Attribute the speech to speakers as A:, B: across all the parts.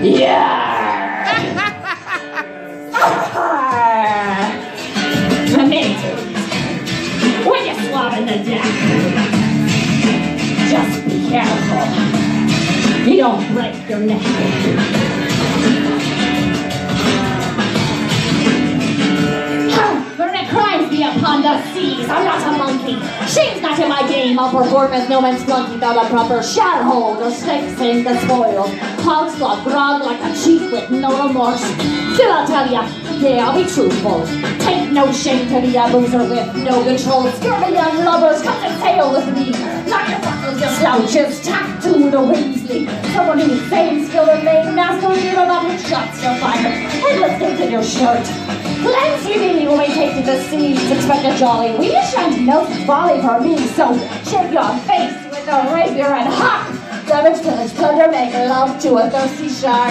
A: Yeah. Mateys, when you're swabbing the deck, just be careful. You don't break your neck. Crimes be upon the seas. I'm not a monkey. Shame's not in my game. I'll perform as no man's flunky without a proper sharehold or snake sink the spoils. Hogs, grog like a chief with no remorse. Still I'll tell ya, yeah, I'll be truthful. Take no shame to be a boozer with no control. Scurvy and lubbers, come to sail with me. Knock your buckles, your slouches, tack to the Winsley. Someone who's sane, skill and main, master leader about which shots you'll fire. Headless things in your shirt. Plenty really when we take to the seas, expect a jolly wee shanty knows it's folly for me, so shake your face with a rapier and hark! Ravage, pillage, plunder, make love to a thirsty shark.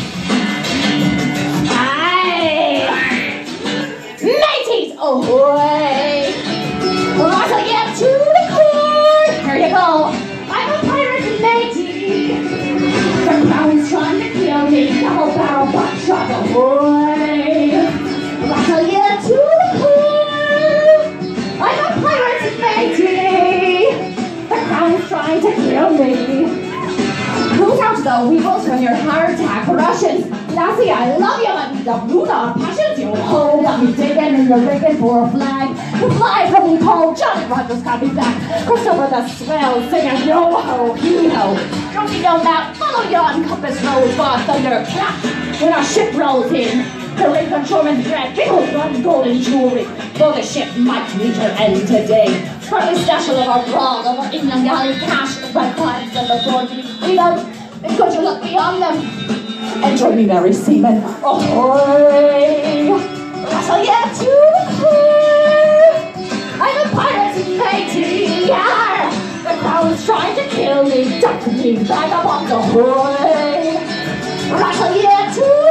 A: Aye! Mateys, ahoy! Rattle get to the core! Here you go! I'm a pirate matey! The crown's trying to kill me, double barrel buckshot, ahoy! Rattle you to the core! I'm a pirate matey! The crown's trying to kill me! Root out the weevils from your heart attack Russians! Lassie, I love you, but the root our passions you hold. Got me digging and you're rigging for a flag. The fly from me cold, Johnny Rogers got me back. Crossed over the swell, singing yo-ho, hee-ho. Don't you know that? Follow yon compass road for thunder clap. When our ship rolls in, the ring from shoreman's dread, big old run golden jewelry. Though the ship might reach her end today. Sparkly stash of our grog, of our England galley cash, red clients and the board we love. And could you look beyond them? Enter me, merry seamen. Ahoy! Rattle ye to the core! I'm a pirate matey! Yarr! The crown's trying to kill me. Duck me, bag up on the hoy! Rattle ye to